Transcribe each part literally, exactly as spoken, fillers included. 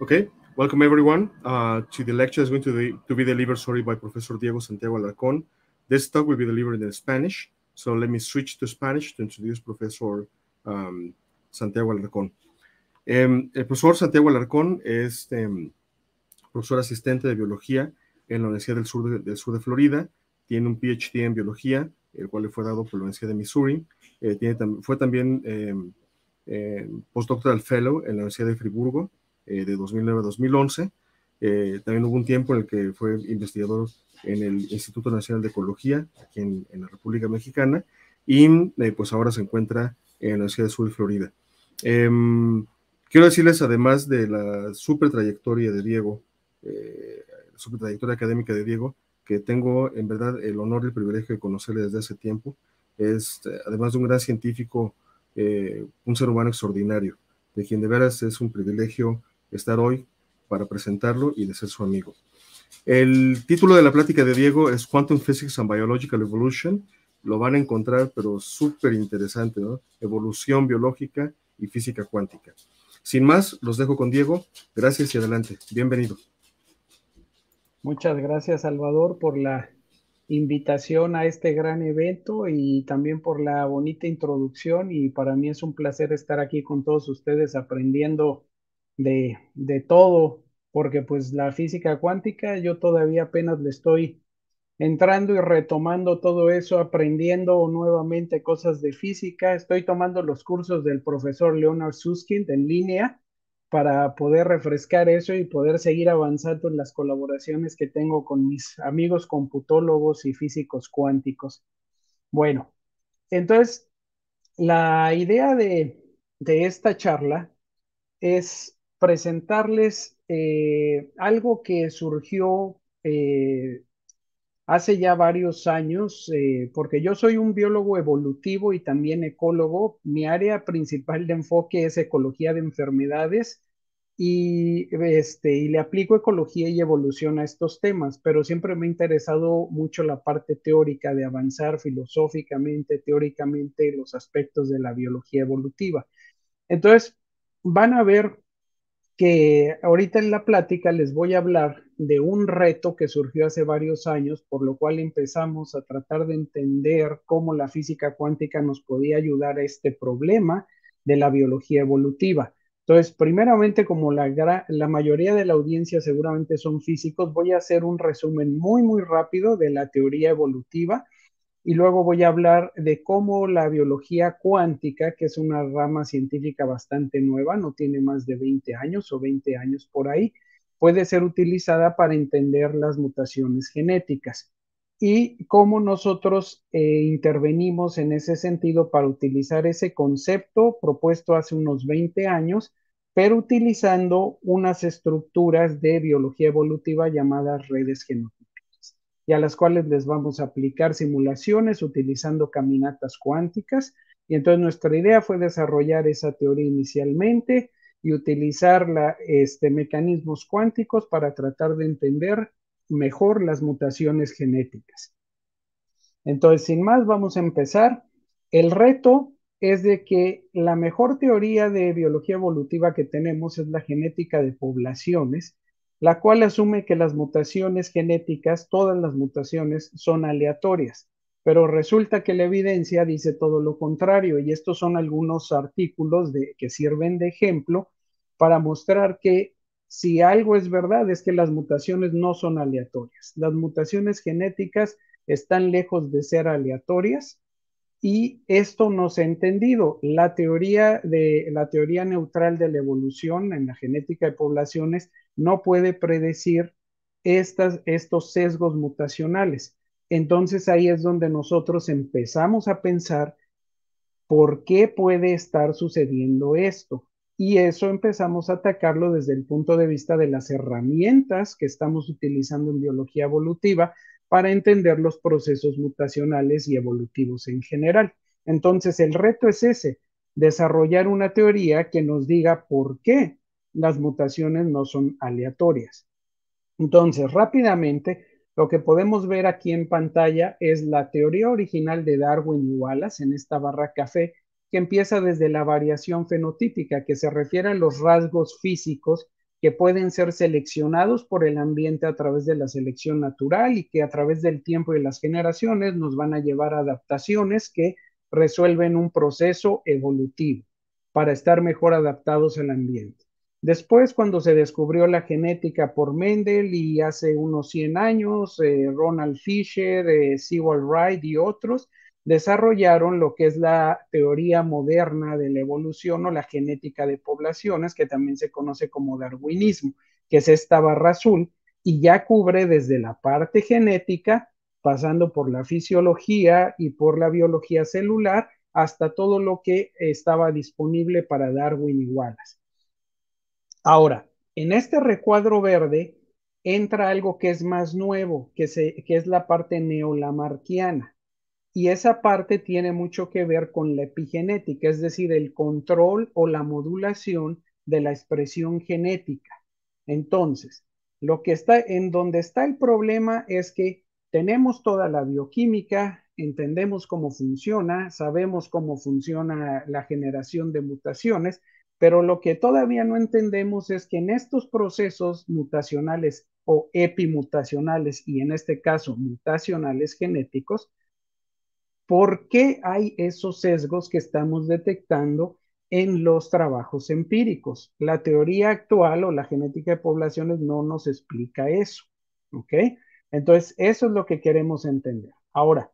Okay, welcome everyone uh, to the lecture. Is going to, the, to be delivered, sorry, by Professor Diego Santiago Alarcón. This talk will be delivered in Spanish, so let me switch to Spanish to introduce Professor um, Santiago Alarcón. Um, el profesor Santiago Alarcón es um, profesor asistente de biología en la Universidad del Sur de, del Sur de Florida. Tiene un P H D en biología, el cual le fue dado por la Universidad de Missouri. Eh, tiene, fue también eh, eh, postdoctoral fellow en la Universidad de Friburgo, eh, de dos mil nueve a dos mil once. Eh, también hubo un tiempo en el que fue investigador en el Instituto Nacional de Ecología, aquí en, en la República Mexicana, y eh, pues ahora se encuentra en la Universidad del Sur de Florida. Eh, quiero decirles, además de la super trayectoria de Diego, eh, super trayectoria académica de Diego, que tengo en verdad el honor y el privilegio de conocerle desde hace tiempo. Es, además de un gran científico, eh, un ser humano extraordinario, de quien de veras es un privilegio estar hoy para presentarlo y de ser su amigo. El título de la plática de Diego es Quantum Physics and Biological Evolution. Lo van a encontrar, pero súper interesante, ¿no? Evolución biológica y física cuántica. Sin más, los dejo con Diego. Gracias y adelante. Bienvenido. Muchas gracias, Salvador, por la invitación a este gran evento y también por la bonita introducción. Y para mí es un placer estar aquí con todos ustedes aprendiendo de, de todo, porque pues la física cuántica yo todavía apenas le estoy entrando y retomando todo eso, aprendiendo nuevamente cosas de física. Estoy tomando los cursos del profesor Leonard Susskind en línea para poder refrescar eso y poder seguir avanzando en las colaboraciones que tengo con mis amigos computólogos y físicos cuánticos. Bueno, entonces la idea de, de esta charla es presentarles eh, algo que surgió eh, hace ya varios años, eh, porque yo soy un biólogo evolutivo y también ecólogo. Mi área principal de enfoque es ecología de enfermedades y, este, y le aplico ecología y evolución a estos temas, pero siempre me ha interesado mucho la parte teórica de avanzar filosóficamente, teóricamente, los aspectos de la biología evolutiva. Entonces, van a ver que ahorita en la plática les voy a hablar de un reto que surgió hace varios años, por lo cual empezamos a tratar de entender cómo la física cuántica nos podía ayudar a este problema de la biología evolutiva. Entonces, primeramente, como la, la mayoría de la audiencia seguramente son físicos, voy a hacer un resumen muy, muy rápido de la teoría evolutiva y luego voy a hablar de cómo la biología cuántica, que es una rama científica bastante nueva, no tiene más de veinte años o veinte años por ahí, puede ser utilizada para entender las mutaciones genéticas y cómo nosotros eh, intervenimos en ese sentido para utilizar ese concepto propuesto hace unos veinte años, pero utilizando unas estructuras de biología evolutiva llamadas redes genómicas, y a las cuales les vamos a aplicar simulaciones utilizando caminatas cuánticas. Y entonces nuestra idea fue desarrollar esa teoría inicialmente y utilizar la, este, mecanismos cuánticos para tratar de entender mejor las mutaciones genéticas. Entonces, sin más, vamos a empezar. El reto es de que la mejor teoría de biología evolutiva que tenemos es la genética de poblaciones, la cual asume que las mutaciones genéticas, todas las mutaciones, son aleatorias. Pero resulta que la evidencia dice todo lo contrario, y estos son algunos artículos de, que sirven de ejemplo para mostrar que si algo es verdad es que las mutaciones no son aleatorias. Las mutaciones genéticas están lejos de ser aleatorias y esto no se ha entendido. La teoría, de, la teoría neutral de la evolución en la genética de poblaciones no puede predecir estas, estos sesgos mutacionales. Entonces ahí es donde nosotros empezamos a pensar por qué puede estar sucediendo esto. Y eso empezamos a atacarlo desde el punto de vista de las herramientas que estamos utilizando en biología evolutiva para entender los procesos mutacionales y evolutivos en general. Entonces, el reto es ese, desarrollar una teoría que nos diga por qué las mutaciones no son aleatorias. Entonces, rápidamente, lo que podemos ver aquí en pantalla es la teoría original de Darwin y Wallace en esta barra café, que empieza desde la variación fenotípica, que se refiere a los rasgos físicos que pueden ser seleccionados por el ambiente a través de la selección natural y que a través del tiempo y las generaciones nos van a llevar a adaptaciones que resuelven un proceso evolutivo para estar mejor adaptados al ambiente. Después, cuando se descubrió la genética por Mendel y hace unos cien años, eh, Ronald Fisher, eh, Sewall Wright y otros, desarrollaron lo que es la teoría moderna de la evolución o la genética de poblaciones, que también se conoce como darwinismo, que es esta barra azul, y ya cubre desde la parte genética, pasando por la fisiología y por la biología celular, hasta todo lo que estaba disponible para Darwin y Wallace. Ahora, en este recuadro verde entra algo que es más nuevo, que, se, que es la parte neolamarquiana. Y esa parte tiene mucho que ver con la epigenética, es decir, el control o la modulación de la expresión genética. Entonces, lo que está en donde está el problema es que tenemos toda la bioquímica, entendemos cómo funciona, sabemos cómo funciona la generación de mutaciones, pero lo que todavía no entendemos es que en estos procesos mutacionales o epimutacionales y en este caso mutacionales genéticos, ¿por qué hay esos sesgos que estamos detectando en los trabajos empíricos? La teoría actual o la genética de poblaciones no nos explica eso, ¿ok? Entonces, eso es lo que queremos entender. Ahora,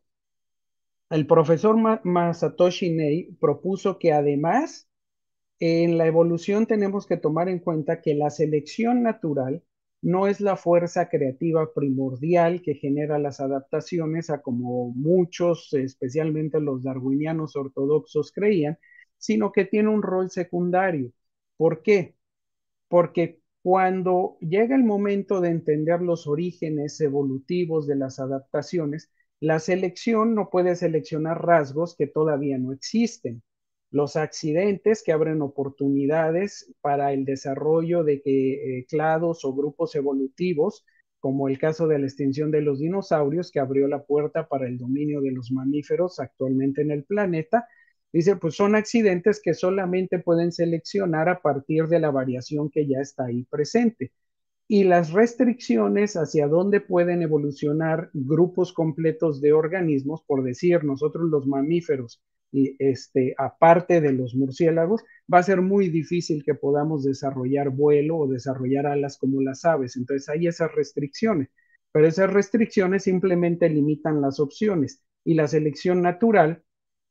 el profesor Masatoshi Nei propuso que además en la evolución tenemos que tomar en cuenta que la selección natural no es la fuerza creativa primordial que genera las adaptaciones a como muchos, especialmente los darwinianos ortodoxos, creían, sino que tiene un rol secundario. ¿Por qué? Porque cuando llega el momento de entender los orígenes evolutivos de las adaptaciones, la selección no puede seleccionar rasgos que todavía no existen. Los accidentes que abren oportunidades para el desarrollo de que, eh, clados o grupos evolutivos, como el caso de la extinción de los dinosaurios, que abrió la puerta para el dominio de los mamíferos actualmente en el planeta, dice, pues son accidentes que solamente pueden seleccionar a partir de la variación que ya está ahí presente. Y las restricciones hacia dónde pueden evolucionar grupos completos de organismos, por decir, nosotros los mamíferos, y este, aparte de los murciélagos, va a ser muy difícil que podamos desarrollar vuelo o desarrollar alas como las aves. Entonces hay esas restricciones, pero esas restricciones simplemente limitan las opciones y la selección natural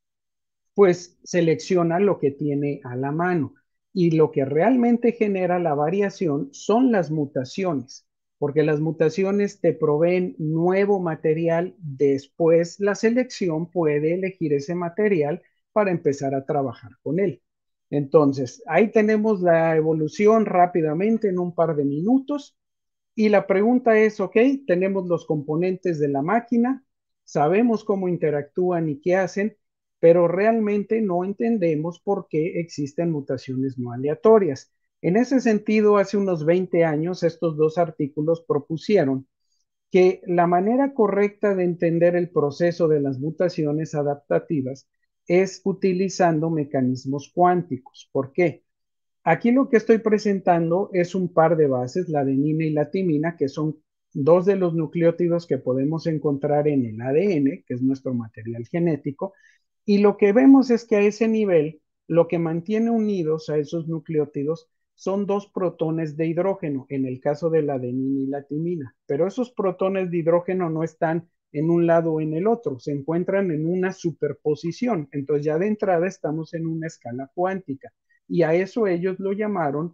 pues selecciona lo que tiene a la mano. Y lo que realmente genera la variación son las mutaciones, porque las mutaciones te proveen nuevo material, después la selección puede elegir ese material para empezar a trabajar con él. Entonces, ahí tenemos la evolución rápidamente en un par de minutos. Y la pregunta es, ok, tenemos los componentes de la máquina, sabemos cómo interactúan y qué hacen, pero realmente no entendemos por qué existen mutaciones no aleatorias. En ese sentido, hace unos veinte años, estos dos artículos propusieron que la manera correcta de entender el proceso de las mutaciones adaptativas es utilizando mecanismos cuánticos. ¿Por qué? Aquí lo que estoy presentando es un par de bases, la adenina y la timina, que son dos de los nucleótidos que podemos encontrar en el A D N, que es nuestro material genético, y lo que vemos es que a ese nivel, lo que mantiene unidos a esos nucleótidos son dos protones de hidrógeno, en el caso de la adenina y la timina, pero esos protones de hidrógeno no están en un lado o en el otro, se encuentran en una superposición, entonces ya de entrada estamos en una escala cuántica y a eso ellos lo llamaron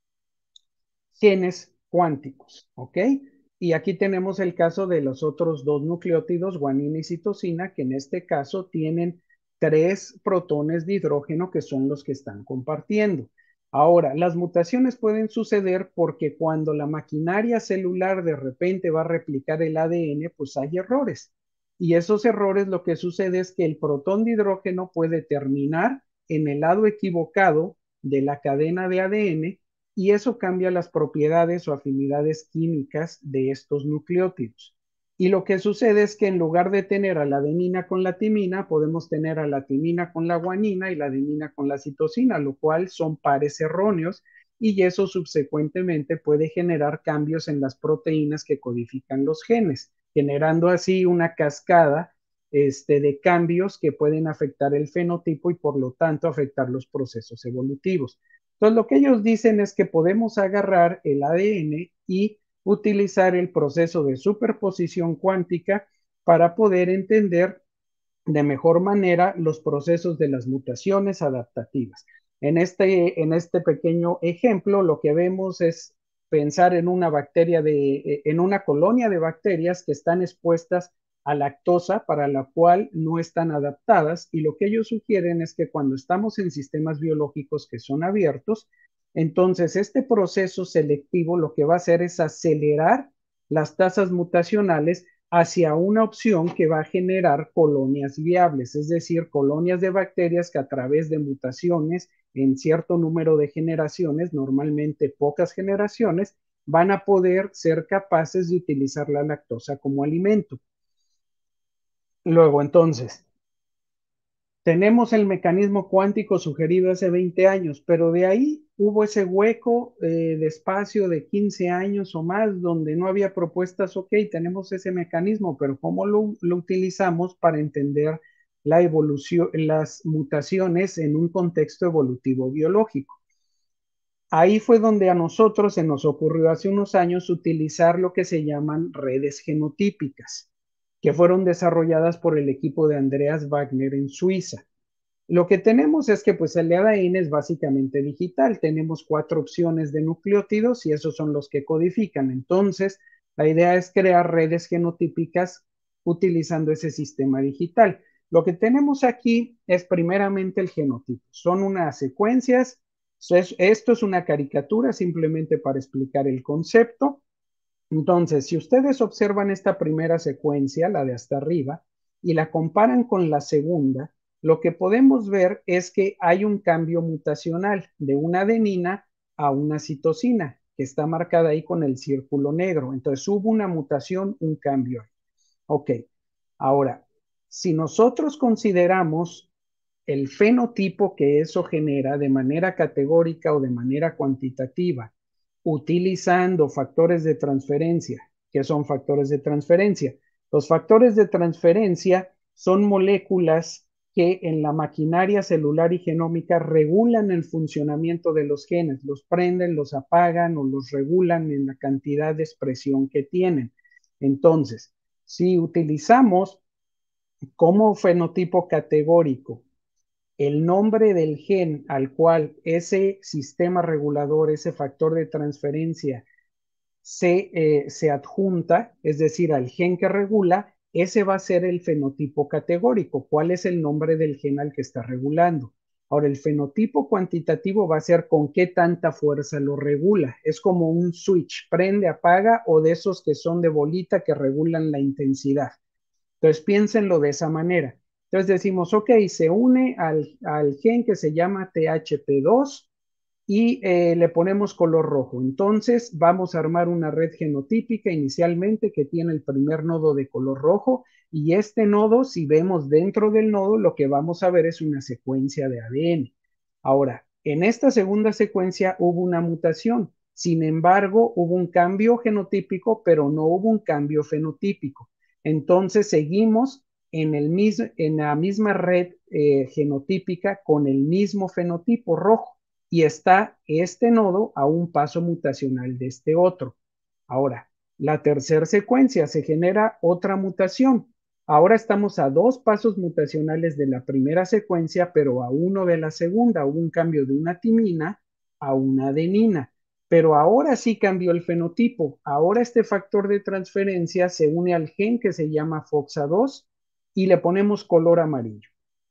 genes cuánticos, ¿ok? Y aquí tenemos el caso de los otros dos nucleótidos, guanina y citosina, que en este caso tienen tres protones de hidrógeno que son los que están compartiendo. Ahora, las mutaciones pueden suceder porque cuando la maquinaria celular de repente va a replicar el A D N, pues hay errores. Y esos errores lo que sucede es que el protón de hidrógeno puede terminar en el lado equivocado de la cadena de A D N y eso cambia las propiedades o afinidades químicas de estos nucleótidos. Y lo que sucede es que en lugar de tener a la adenina con la timina, podemos tener a la timina con la guanina y la adenina con la citosina, lo cual son pares erróneos y eso subsecuentemente puede generar cambios en las proteínas que codifican los genes, generando así una cascada este, de cambios que pueden afectar el fenotipo y por lo tanto afectar los procesos evolutivos. Entonces, lo que ellos dicen es que podemos agarrar el A D N y utilizar el proceso de superposición cuántica para poder entender de mejor manera los procesos de las mutaciones adaptativas. En este, en este pequeño ejemplo, lo que vemos es pensar en una bacteria de, en una colonia de bacterias que están expuestas a lactosa para la cual no están adaptadas, y lo que ellos sugieren es que cuando estamos en sistemas biológicos que son abiertos, entonces este proceso selectivo lo que va a hacer es acelerar las tasas mutacionales hacia una opción que va a generar colonias viables, es decir, colonias de bacterias que a través de mutaciones en cierto número de generaciones, normalmente pocas generaciones, van a poder ser capaces de utilizar la lactosa como alimento. Luego, entonces, tenemos el mecanismo cuántico sugerido hace veinte años, pero de ahí hubo ese hueco eh, de espacio de quince años o más donde no había propuestas. Ok, tenemos ese mecanismo, pero ¿cómo lo, lo utilizamos para entender la evolución, las mutaciones en un contexto evolutivo biológico? Ahí fue donde a nosotros se nos ocurrió hace unos años utilizar lo que se llaman redes genotípicas, que fueron desarrolladas por el equipo de Andreas Wagner en Suiza. Lo que tenemos es que pues el A D N es básicamente digital. Tenemos cuatro opciones de nucleótidos y esos son los que codifican. Entonces, la idea es crear redes genotípicas utilizando ese sistema digital. Lo que tenemos aquí es primeramente el genotipo. Son unas secuencias. Esto es una caricatura simplemente para explicar el concepto. Entonces, si ustedes observan esta primera secuencia, la de hasta arriba, y la comparan con la segunda, lo que podemos ver es que hay un cambio mutacional de una adenina a una citosina, que está marcada ahí con el círculo negro. Entonces, hubo una mutación, un cambio. Ok, ahora, si nosotros consideramos el fenotipo que eso genera de manera categórica o de manera cuantitativa, utilizando factores de transferencia. ¿Qué son factores de transferencia? Los factores de transferencia son moléculas que en la maquinaria celular y genómica regulan el funcionamiento de los genes, los prenden, los apagan o los regulan en la cantidad de expresión que tienen. Entonces, si utilizamos como fenotipo categórico el nombre del gen al cual ese sistema regulador, ese factor de transferencia se, eh, se adjunta, es decir, al gen que regula, ese va a ser el fenotipo categórico. ¿Cuál es el nombre del gen al que está regulando? Ahora, el fenotipo cuantitativo va a ser con qué tanta fuerza lo regula. Es como un switch, prende, apaga, o de esos que son de bolita que regulan la intensidad. Entonces, piénsenlo de esa manera. Entonces decimos, ok, se une al, al gen que se llama T H P dos y eh, le ponemos color rojo. Entonces vamos a armar una red genotípica inicialmente que tiene el primer nodo de color rojo, y este nodo, si vemos dentro del nodo, lo que vamos a ver es una secuencia de A D N. Ahora, en esta segunda secuencia hubo una mutación. Sin embargo, hubo un cambio genotípico, pero no hubo un cambio fenotípico. Entonces seguimos en, el mismo, en la misma red eh, genotípica con el mismo fenotipo rojo, y está este nodo a un paso mutacional de este otro. Ahora, la tercera secuencia se genera otra mutación. Ahora estamos a dos pasos mutacionales de la primera secuencia, pero a uno de la segunda. Hubo un cambio de una timina a una adenina. Pero ahora sí cambió el fenotipo. Ahora este factor de transferencia se une al gen que se llama F O X A dos y le ponemos color amarillo.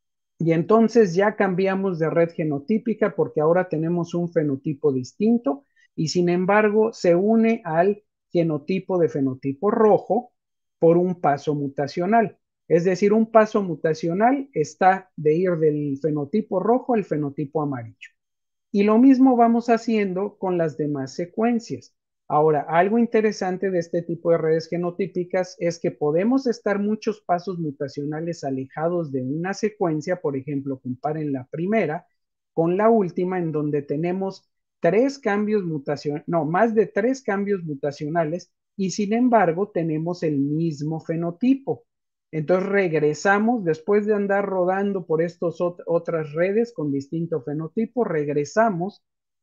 Y entonces ya cambiamos de red genotípica porque ahora tenemos un fenotipo distinto y sin embargo se une al genotipo de fenotipo rojo por un paso mutacional. Es decir, un paso mutacional está de ir del fenotipo rojo al fenotipo amarillo. Y lo mismo vamos haciendo con las demás secuencias. Ahora, algo interesante de este tipo de redes genotípicas es que podemos estar muchos pasos mutacionales alejados de una secuencia. Por ejemplo, comparen la primera con la última, en donde tenemos tres cambios mutacionales, no, más de tres cambios mutacionales y sin embargo tenemos el mismo fenotipo. Entonces regresamos, después de andar rodando por estas otras redes con distinto fenotipo, regresamos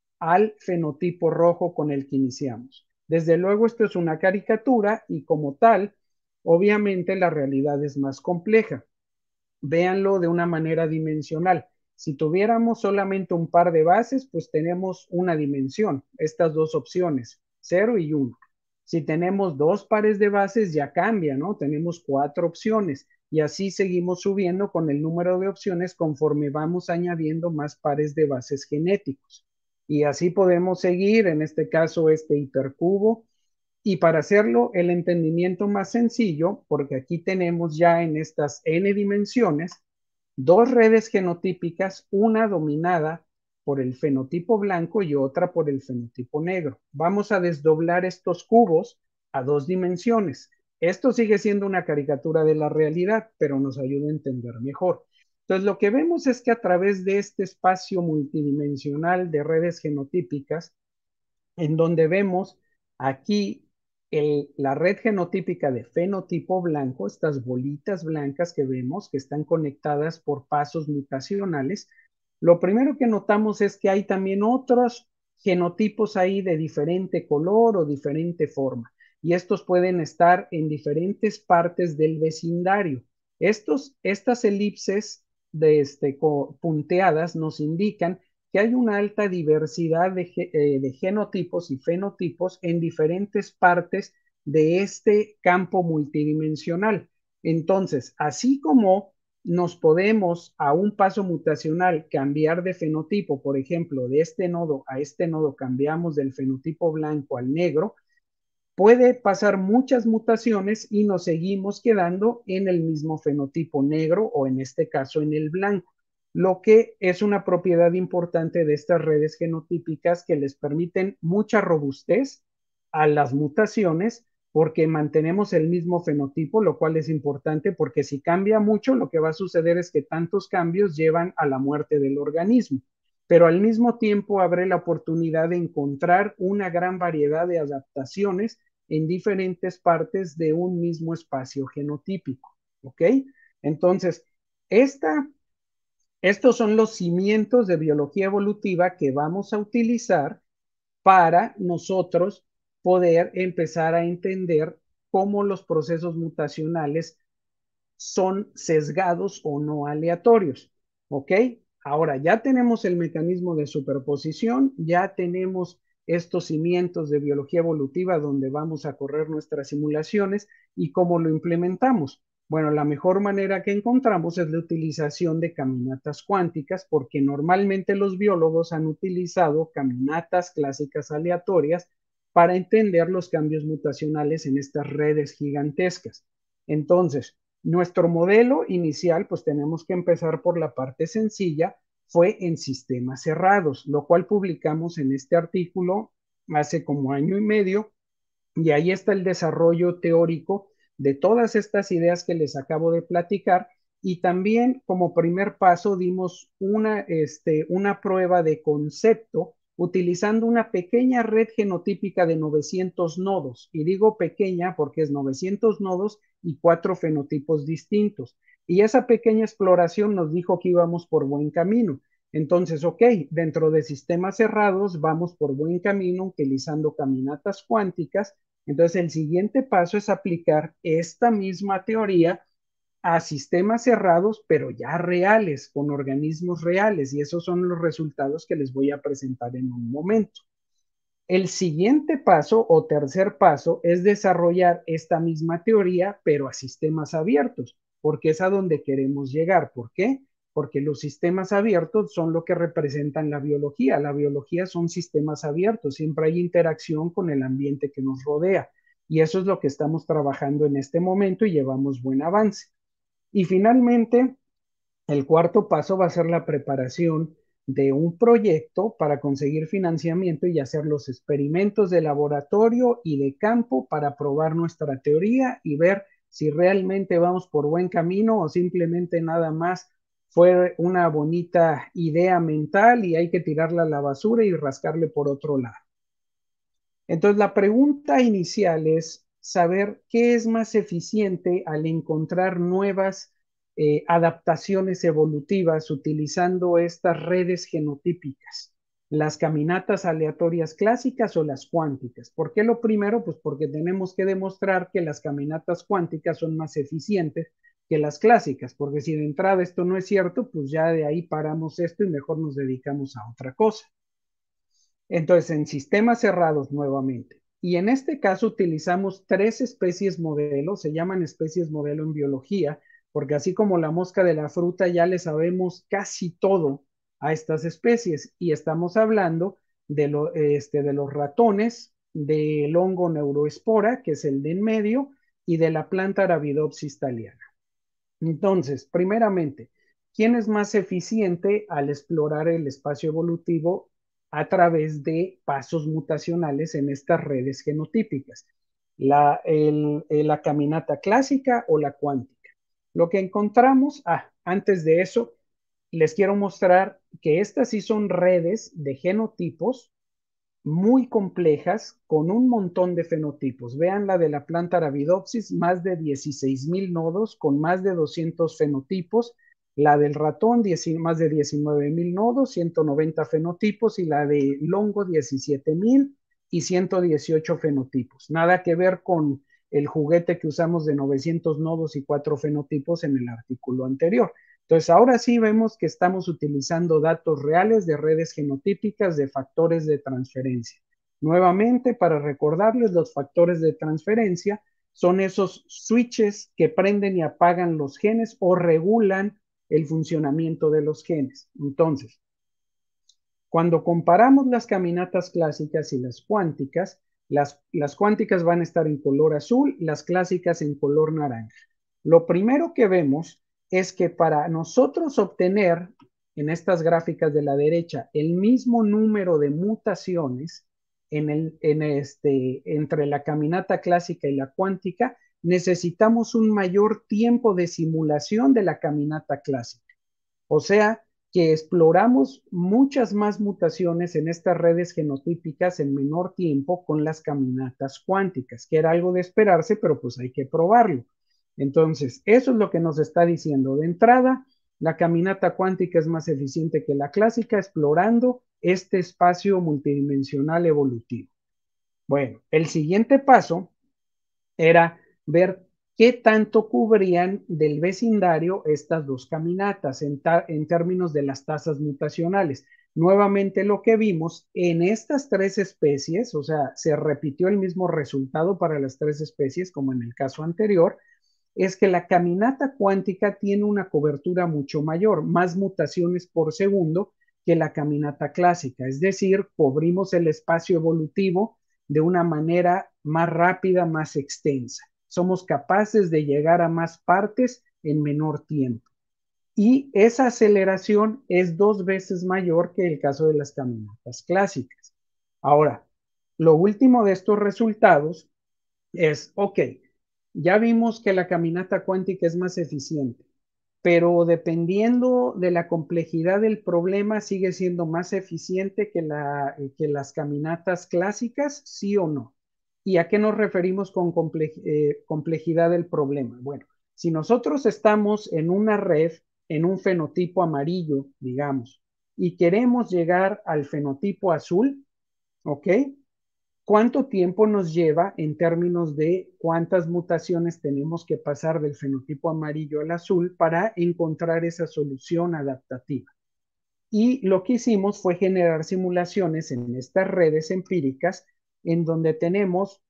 al fenotipo rojo con el que iniciamos. Desde luego esto es una caricatura y como tal, obviamente la realidad es más compleja. Véanlo de una manera dimensional. Si tuviéramos solamente un par de bases, pues tenemos una dimensión, estas dos opciones, cero y uno. Si tenemos dos pares de bases, ya cambia, ¿no? Tenemos cuatro opciones y así seguimos subiendo con el número de opciones conforme vamos añadiendo más pares de bases genéticos. Y así podemos seguir, en este caso, este hipercubo. Y para hacerlo el entendimiento más sencillo, porque aquí tenemos ya en estas n dimensiones, dos redes genotípicas, una dominada por el fenotipo blanco y otra por el fenotipo negro. Vamos a desdoblar estos cubos a dos dimensiones. Esto sigue siendo una caricatura de la realidad, pero nos ayuda a entender mejor. Entonces, lo que vemos es que a través de este espacio multidimensional de redes genotípicas, en donde vemos aquí el, la red genotípica de fenotipo blanco, estas bolitas blancas que vemos que están conectadas por pasos mutacionales, lo primero que notamos es que hay también otros genotipos ahí de diferente color o diferente forma, y estos pueden estar en diferentes partes del vecindario. Estos, estas elipses de este, punteadas nos indican que hay una alta diversidad de, eh, de genotipos y fenotipos en diferentes partes de este campo multidimensional. Entonces, así como nos podemos a un paso mutacional cambiar de fenotipo, por ejemplo, de este nodo a este nodo cambiamos del fenotipo blanco al negro, puede pasar muchas mutaciones y nos seguimos quedando en el mismo fenotipo negro o en este caso en el blanco, lo que es una propiedad importante de estas redes genotípicas que les permiten mucha robustez a las mutaciones porque mantenemos el mismo fenotipo, lo cual es importante porque si cambia mucho, lo que va a suceder es que tantos cambios llevan a la muerte del organismo, pero al mismo tiempo abre la oportunidad de encontrar una gran variedad de adaptaciones en diferentes partes de un mismo espacio genotípico, ¿ok? Entonces, esta, estos son los cimientos de biología evolutiva que vamos a utilizar para nosotros poder empezar a entender cómo los procesos mutacionales son sesgados o no aleatorios, ¿ok? Ahora ya tenemos el mecanismo de superposición, ya tenemos estos cimientos de biología evolutiva donde vamos a correr nuestras simulaciones y cómo lo implementamos. Bueno, la mejor manera que encontramos es la utilización de caminatas cuánticas porque normalmente los biólogos han utilizado caminatas clásicas aleatorias para entender los cambios mutacionales en estas redes gigantescas. Entonces, nuestro modelo inicial, pues tenemos que empezar por la parte sencilla, fue en sistemas cerrados, lo cual publicamos en este artículo hace como año y medio, y ahí está el desarrollo teórico de todas estas ideas que les acabo de platicar, y también como primer paso dimos una, este, una prueba de concepto utilizando una pequeña red genotípica de novecientos nodos, y digo pequeña porque es novecientos nodos y cuatro fenotipos distintos. Y esa pequeña exploración nos dijo que íbamos por buen camino. Entonces, ok, dentro de sistemas cerrados vamos por buen camino utilizando caminatas cuánticas. Entonces, el siguiente paso es aplicar esta misma teoría a sistemas cerrados, pero ya reales, con organismos reales. Y esos son los resultados que les voy a presentar en un momento. El siguiente paso o tercer paso es desarrollar esta misma teoría, pero a sistemas abiertos, porque es a donde queremos llegar. ¿Por qué? Porque los sistemas abiertos son lo que representan la biología. La biología son sistemas abiertos, siempre hay interacción con el ambiente que nos rodea. Y eso es lo que estamos trabajando en este momento y llevamos buen avance. Y finalmente, el cuarto paso va a ser la preparación de un proyecto para conseguir financiamiento y hacer los experimentos de laboratorio y de campo para probar nuestra teoría y ver si realmente vamos por buen camino o simplemente nada más fue una bonita idea mental y hay que tirarla a la basura y rascarle por otro lado. Entonces, la pregunta inicial es saber qué es más eficiente al encontrar nuevas eh, adaptaciones evolutivas utilizando estas redes genotípicas, las caminatas aleatorias clásicas o las cuánticas. ¿Por qué lo primero? Pues porque tenemos que demostrar que las caminatas cuánticas son más eficientes que las clásicas, porque si de entrada esto no es cierto, pues ya de ahí paramos esto y mejor nos dedicamos a otra cosa. Entonces, en sistemas cerrados nuevamente. Y en este caso utilizamos tres especies modelo, se llaman especies modelo en biología, porque así como la mosca de la fruta ya le sabemos casi todo a estas especies y estamos hablando de, lo, este, de los ratones, del hongo neuroespora, que es el de en medio, y de la planta Arabidopsis thaliana. Entonces, primeramente, ¿quién es más eficiente al explorar el espacio evolutivo a través de pasos mutacionales en estas redes genotípicas? La, el, la caminata clásica o la cuántica. Lo que encontramos, ah, antes de eso, les quiero mostrar que estas sí son redes de genotipos muy complejas con un montón de fenotipos. Vean la de la planta Arabidopsis, más de dieciséis mil nodos con más de doscientos fenotipos. La del ratón, más de diecinueve mil nodos, ciento noventa fenotipos. Y la de hongo, diecisiete mil y ciento dieciocho fenotipos. Nada que ver con el juguete que usamos de novecientos nodos y cuatro fenotipos en el artículo anterior. Entonces, ahora sí vemos que estamos utilizando datos reales de redes genotípicas de factores de transferencia. Nuevamente, para recordarles, los factores de transferencia son esos switches que prenden y apagan los genes o regulan el funcionamiento de los genes. Entonces, cuando comparamos las caminatas clásicas y las cuánticas, las, las cuánticas van a estar en color azul, las clásicas en color naranja. Lo primero que vemos es que para nosotros obtener en estas gráficas de la derecha el mismo número de mutaciones en el, en este, entre la caminata clásica y la cuántica, necesitamos un mayor tiempo de simulación de la caminata clásica. O sea, que exploramos muchas más mutaciones en estas redes genotípicas en menor tiempo con las caminatas cuánticas, que era algo de esperarse, pero pues hay que probarlo. Entonces, eso es lo que nos está diciendo. De entrada, la caminata cuántica es más eficiente que la clásica, explorando este espacio multidimensional evolutivo. Bueno, el siguiente paso era ver qué tanto cubrían del vecindario estas dos caminatas en, en términos de las tasas mutacionales. Nuevamente lo que vimos en estas tres especies, o sea, se repitió el mismo resultado para las tres especies como en el caso anterior, es que la caminata cuántica tiene una cobertura mucho mayor, más mutaciones por segundo que la caminata clásica, es decir, cubrimos el espacio evolutivo de una manera más rápida, más extensa. Somos capaces de llegar a más partes en menor tiempo. Y esa aceleración es dos veces mayor que el caso de las caminatas clásicas. Ahora, lo último de estos resultados es, ok, ya vimos que la caminata cuántica es más eficiente, pero dependiendo de la complejidad del problema, sigue siendo más eficiente que, la, que las caminatas clásicas, ¿sí o no? ¿Y a qué nos referimos con comple eh, complejidad del problema? Bueno, si nosotros estamos en una red, en un fenotipo amarillo, digamos, y queremos llegar al fenotipo azul, ¿ok? ¿Cuánto tiempo nos lleva en términos de cuántas mutaciones tenemos que pasar del fenotipo amarillo al azul para encontrar esa solución adaptativa? Y lo que hicimos fue generar simulaciones en estas redes empíricas en donde tenemos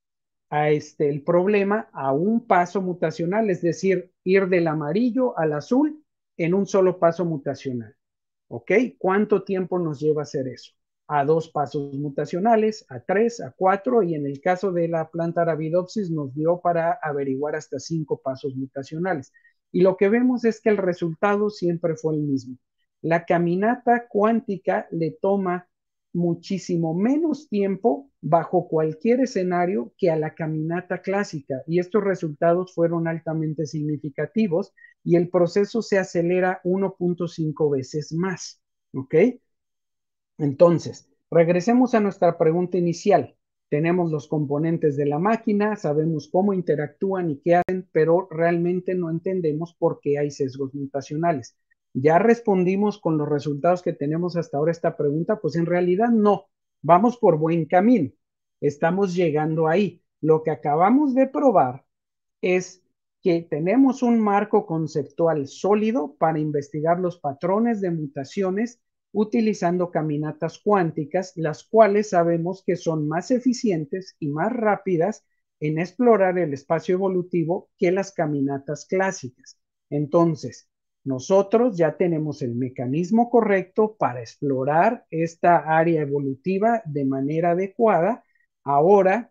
a este, el problema a un paso mutacional, es decir, ir del amarillo al azul en un solo paso mutacional. ¿Ok? ¿Cuánto tiempo nos lleva hacer eso? A dos pasos mutacionales, a tres, a cuatro, y en el caso de la planta Arabidopsis nos dio para averiguar hasta cinco pasos mutacionales. Y lo que vemos es que el resultado siempre fue el mismo. La caminata cuántica le toma muchísimo menos tiempo bajo cualquier escenario que a la caminata clásica, y estos resultados fueron altamente significativos y el proceso se acelera uno punto cinco veces más, ¿ok? Entonces, regresemos a nuestra pregunta inicial. Tenemos los componentes de la máquina, sabemos cómo interactúan y qué hacen, pero realmente no entendemos por qué hay sesgos mutacionales. ¿Ya respondimos con los resultados que tenemos hasta ahora esta pregunta? Pues en realidad no. Vamos por buen camino. Estamos llegando ahí. Lo que acabamos de probar es que tenemos un marco conceptual sólido para investigar los patrones de mutaciones utilizando caminatas cuánticas, las cuales sabemos que son más eficientes y más rápidas en explorar el espacio evolutivo que las caminatas clásicas. Entonces, nosotros ya tenemos el mecanismo correcto para explorar esta área evolutiva de manera adecuada. Ahora,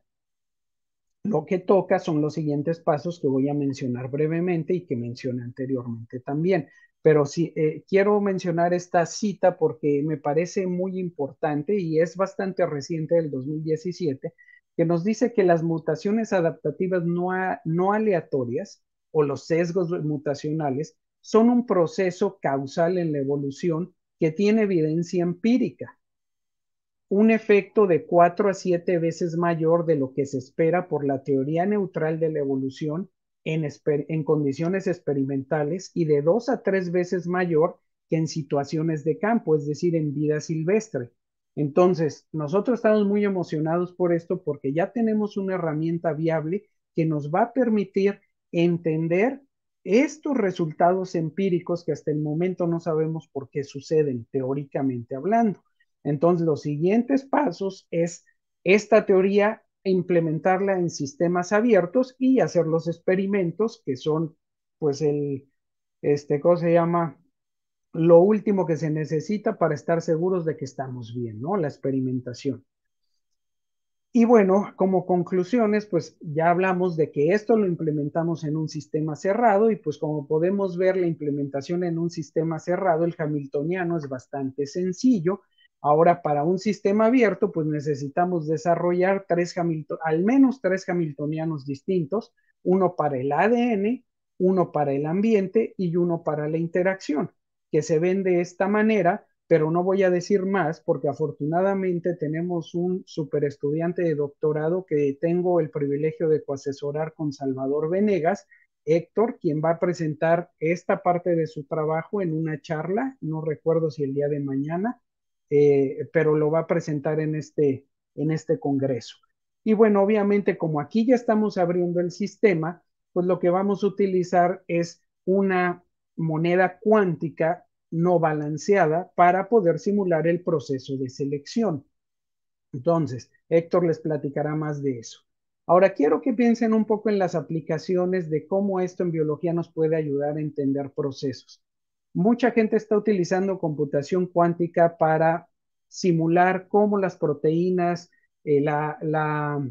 lo que toca son los siguientes pasos que voy a mencionar brevemente y que mencioné anteriormente también. Pero sí, eh, quiero mencionar esta cita porque me parece muy importante y es bastante reciente, del dos mil diecisiete, que nos dice que las mutaciones adaptativas no, a, no aleatorias o los sesgos mutacionales son un proceso causal en la evolución que tiene evidencia empírica, un efecto de cuatro a siete veces mayor de lo que se espera por la teoría neutral de la evolución en, en condiciones experimentales y de dos a tres veces mayor que en situaciones de campo, es decir, en vida silvestre. Entonces, nosotros estamos muy emocionados por esto porque ya tenemos una herramienta viable que nos va a permitir entender estos resultados empíricos que hasta el momento no sabemos por qué suceden, teóricamente hablando. Entonces, los siguientes pasos es esta teoría implementarla en sistemas abiertos y hacer los experimentos que son, pues, el, este, ¿cómo se llama? Lo último que se necesita para estar seguros de que estamos bien, ¿no? La experimentación. Y bueno, como conclusiones, pues ya hablamos de que esto lo implementamos en un sistema cerrado y pues como podemos ver, la implementación en un sistema cerrado, el hamiltoniano, es bastante sencillo. Ahora, para un sistema abierto, pues necesitamos desarrollar tres Hamilton, al menos tres hamiltonianos distintos, uno para el A D N, uno para el ambiente y uno para la interacción, que se ven de esta manera, pero no voy a decir más porque afortunadamente tenemos un super estudiante de doctorado que tengo el privilegio de coasesorar con Salvador Venegas, Héctor, quien va a presentar esta parte de su trabajo en una charla, no recuerdo si el día de mañana, eh, pero lo va a presentar en este, en este congreso. Y bueno, obviamente como aquí ya estamos abriendo el sistema, pues lo que vamos a utilizar es una moneda cuántica no balanceada para poder simular el proceso de selección. Entonces, Héctor les platicará más de eso. Ahora quiero que piensen un poco en las aplicaciones de cómo esto en biología nos puede ayudar a entender procesos. Mucha gente está utilizando computación cuántica para simular cómo las proteínas, eh, la, la,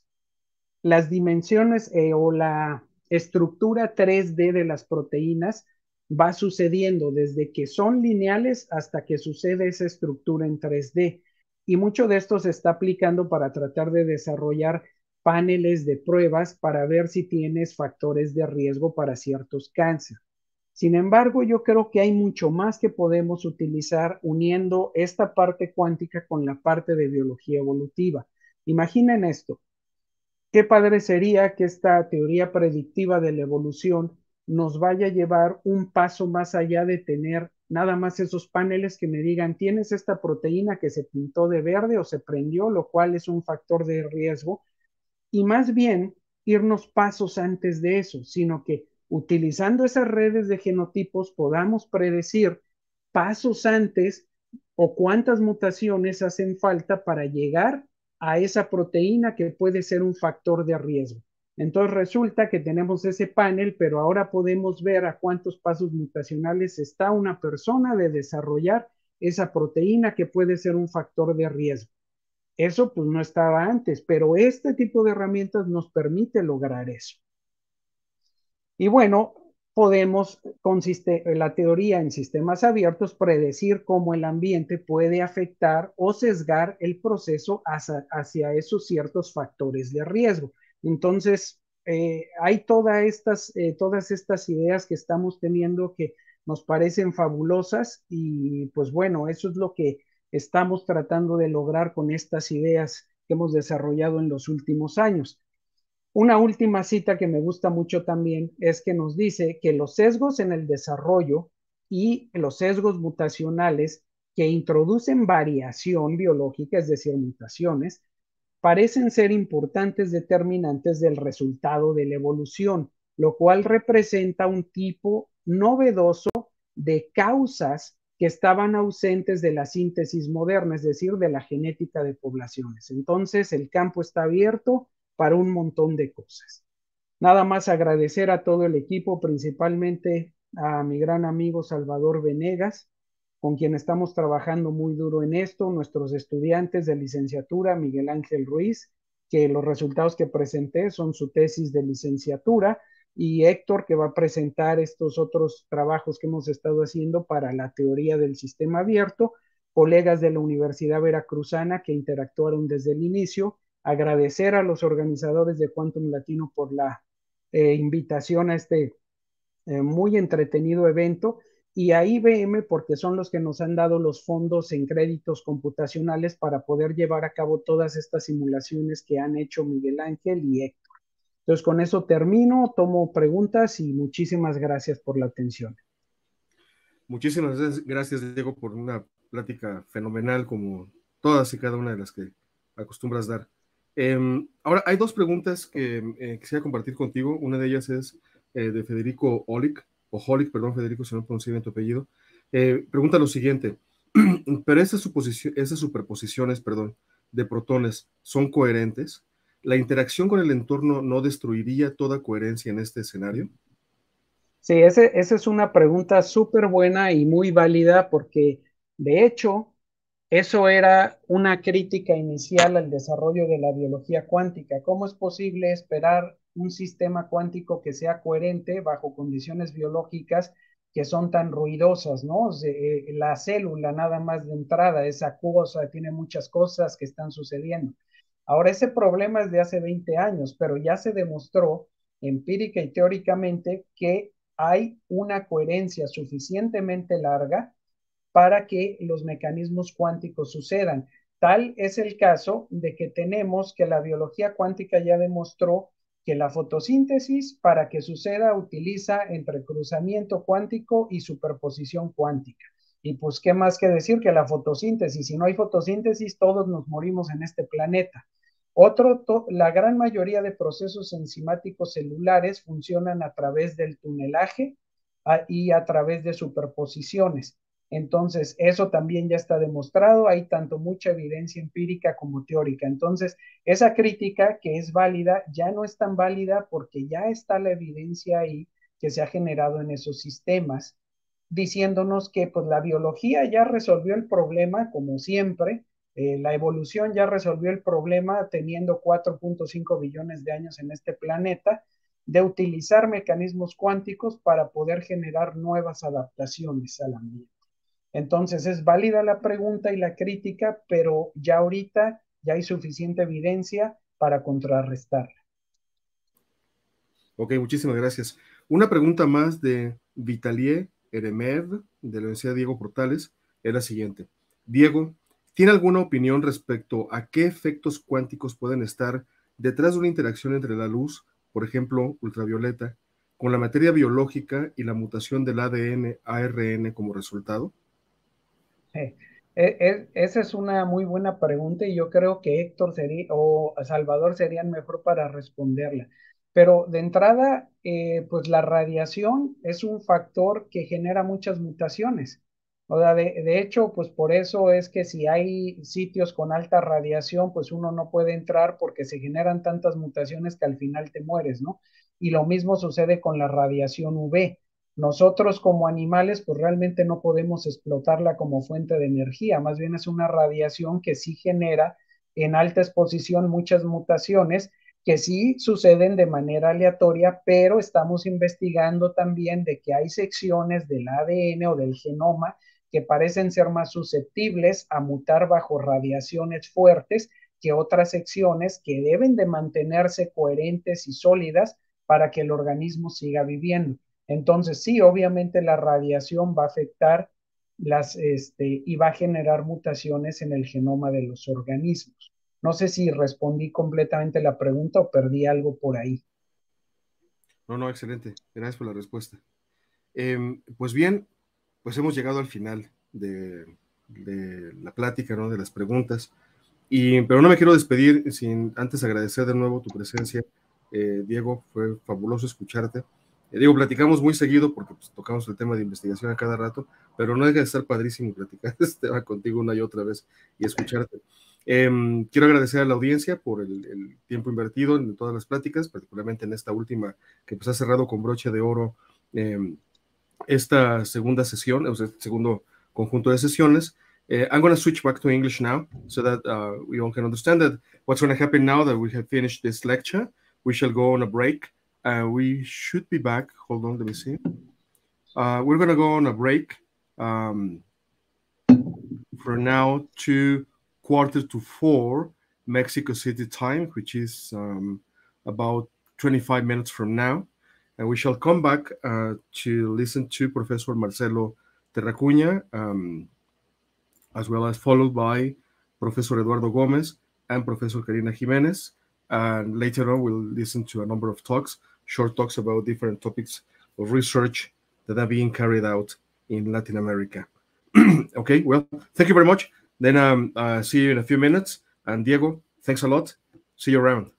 las dimensiones eh, o la estructura tres D de las proteínas va sucediendo desde que son lineales hasta que sucede esa estructura en tres D. Y mucho de esto se está aplicando para tratar de desarrollar paneles de pruebas para ver si tienes factores de riesgo para ciertos cánceres. Sin embargo, yo creo que hay mucho más que podemos utilizar uniendo esta parte cuántica con la parte de biología evolutiva. Imaginen esto. Qué padre sería que esta teoría predictiva de la evolución nos vaya a llevar un paso más allá de tener nada más esos paneles que me digan, tienes esta proteína que se pintó de verde o se prendió, lo cual es un factor de riesgo, y más bien irnos pasos antes de eso, sino que utilizando esas redes de genotipos podamos predecir pasos antes o cuántas mutaciones hacen falta para llegar a esa proteína que puede ser un factor de riesgo. Entonces resulta que tenemos ese panel, pero ahora podemos ver a cuántos pasos mutacionales está una persona de desarrollar esa proteína que puede ser un factor de riesgo. Eso pues no estaba antes, pero este tipo de herramientas nos permite lograr eso. Y bueno, podemos, consiste la teoría en sistemas abiertos, predecir cómo el ambiente puede afectar o sesgar el proceso hacia, hacia esos ciertos factores de riesgo. Entonces, eh, hay todas estas, eh, todas estas ideas que estamos teniendo que nos parecen fabulosas y pues bueno, eso es lo que estamos tratando de lograr con estas ideas que hemos desarrollado en los últimos años. Una última cita que me gusta mucho también es que nos dice que los sesgos en el desarrollo y los sesgos mutacionales que introducen variación biológica, es decir, mutaciones, parecen ser importantes determinantes del resultado de la evolución, lo cual representa un tipo novedoso de causas que estaban ausentes de la síntesis moderna, es decir, de la genética de poblaciones. Entonces, el campo está abierto para un montón de cosas. Nada más agradecer a todo el equipo, principalmente a mi gran amigo Salvador Venegas, con quien estamos trabajando muy duro en esto, nuestros estudiantes de licenciatura, Miguel Ángel Ruiz, que los resultados que presenté son su tesis de licenciatura, y Héctor, que va a presentar estos otros trabajos que hemos estado haciendo para la teoría del sistema abierto, colegas de la Universidad Veracruzana que interactuaron desde el inicio, agradecer a los organizadores de Quantum Latino por la eh, invitación a este eh, muy entretenido evento, y a I B M porque son los que nos han dado los fondos en créditos computacionales para poder llevar a cabo todas estas simulaciones que han hecho Miguel Ángel y Héctor. Entonces, con eso termino, tomo preguntas y muchísimas gracias por la atención. Muchísimas gracias, Diego, por una plática fenomenal como todas y cada una de las que acostumbras dar. Eh, ahora, hay dos preguntas que eh, quisiera compartir contigo. Una de ellas es eh, de Federico Olic, o Holic, perdón, Federico, si no pronuncié bien tu apellido. Eh, pregunta lo siguiente, ¿pero esas, suposición, esas superposiciones, perdón, de protones son coherentes? ¿La interacción con el entorno no destruiría toda coherencia en este escenario? Sí, ese, esa es una pregunta súper buena y muy válida porque, de hecho, eso era una crítica inicial al desarrollo de la biología cuántica. ¿Cómo es posible esperar un sistema cuántico que sea coherente bajo condiciones biológicas que son tan ruidosas, ¿no? Se, eh, la célula nada más de entrada es acuosa, tiene muchas cosas que están sucediendo. Ahora, ese problema es de hace veinte años, pero ya se demostró empírica y teóricamente que hay una coherencia suficientemente larga para que los mecanismos cuánticos sucedan. Tal es el caso de que tenemos que la biología cuántica ya demostró que la fotosíntesis para que suceda utiliza entrecruzamiento cuántico y superposición cuántica. Y pues, ¿qué más que decir que la fotosíntesis? Si no hay fotosíntesis, todos nos morimos en este planeta. Otro, to, la gran mayoría de procesos enzimáticos celulares funcionan a través del tunelaje a, y a través de superposiciones. Entonces, eso también ya está demostrado, hay tanto mucha evidencia empírica como teórica. Entonces, esa crítica que es válida ya no es tan válida porque ya está la evidencia ahí que se ha generado en esos sistemas, diciéndonos que pues la biología ya resolvió el problema, como siempre, eh, la evolución ya resolvió el problema teniendo cuatro punto cinco billones de años en este planeta, de utilizar mecanismos cuánticos para poder generar nuevas adaptaciones al ambiente. Entonces es válida la pregunta y la crítica, pero ya ahorita ya hay suficiente evidencia para contrarrestarla. Ok, muchísimas gracias. Una pregunta más de Vitalier Eremer, de la Universidad Diego Portales, es la siguiente. Diego, ¿tiene alguna opinión respecto a qué efectos cuánticos pueden estar detrás de una interacción entre la luz, por ejemplo, ultravioleta, con la materia biológica y la mutación del A D N a R N como resultado? Eh, eh, esa es una muy buena pregunta y yo creo que Héctor sería o Salvador serían mejor para responderla. Pero de entrada, eh, pues la radiación es un factor que genera muchas mutaciones. O sea, de, de hecho, pues por eso es que si hay sitios con alta radiación, pues uno no puede entrar porque se generan tantas mutaciones que al final te mueres, ¿no? Y lo mismo sucede con la radiación U V. Nosotros como animales, pues realmente no podemos explotarla como fuente de energía, más bien es una radiación que sí genera en alta exposición muchas mutaciones que sí suceden de manera aleatoria, pero estamos investigando también de que hay secciones del A D N o del genoma que parecen ser más susceptibles a mutar bajo radiaciones fuertes que otras secciones que deben de mantenerse coherentes y sólidas para que el organismo siga viviendo. Entonces, sí, obviamente la radiación va a afectar las, este, y va a generar mutaciones en el genoma de los organismos. No sé si respondí completamente la pregunta o perdí algo por ahí. No, no, excelente. Gracias por la respuesta. Eh, pues bien, pues hemos llegado al final de, de la plática, ¿no? De las preguntas. Y, pero no me quiero despedir sin antes agradecer de nuevo tu presencia, eh, Diego. Fue fabuloso escucharte. Eh, digo, platicamos muy seguido porque pues, tocamos el tema de investigación a cada rato, pero no deja de estar padrísimo platicar este tema contigo una y otra vez y escucharte. Eh, quiero agradecer a la audiencia por el, el tiempo invertido en todas las pláticas, particularmente en esta última que pues ha cerrado con broche de oro eh, esta segunda sesión, o sea, este segundo conjunto de sesiones. Uh, I'm going to switch back to English now so that uh, we all can understand that what's going to happen now that we have finished this lecture. We shall go on a break. Uh, we should be back. Hold on, let me see. Uh, we're going to go on a break um, for now to quarter to four Mexico City time, which is um, about twenty-five minutes from now. And we shall come back uh, to listen to Professor Marcelo Terracuña, um, as well as followed by Professor Eduardo Gomez and Professor Karina Jimenez. And later on, we'll listen to a number of talks, short talks about different topics of research that are being carried out in Latin America. Okay, well, thank you very much. Then um, uh, see you in a few minutes. And Diego, thanks a lot. See you around.